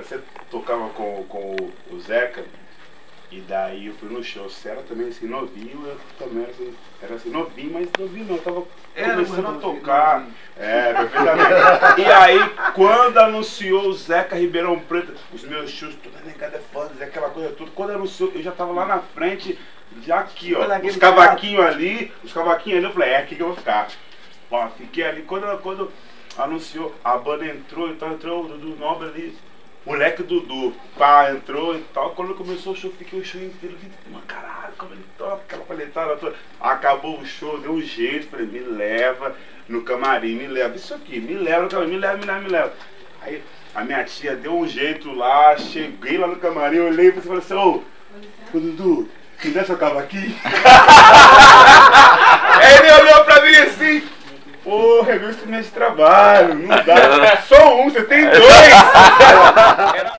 você tocava com o Zeca, e daí eu fui no show. Você era também assim novinho, eu também era assim novinho, mas novinho não, eu tava começando a tocar. É, perfeitamente. E aí, quando anunciou o Zeca Ribeirão Preto, os meus shows, toda negada é foda, aquela coisa toda, quando anunciou, eu já tava lá na frente, já aqui, ó, os cavaquinhos ali, eu falei, é aqui que eu vou ficar. Ó, fiquei ali, quando anunciou, a banda entrou, então entrou o Dudu Nobre ali, moleque Dudu, pá, entrou e tal. Quando começou o show, fiquei o show inteiro, caralho, como ele toca, aquela palhetada toda. Acabou o show, deu um jeito, falei, me leva no camarim, me leva, isso aqui, me leva no camarim, me leva. Aí a minha tia deu um jeito lá, cheguei lá no camarim, olhei e falei assim, ô Dudu, quiser seu cavaquinho? Aí ele olhou pra mim assim, porra, é meu instrumento de trabalho, não dá. Só um, você tem dois.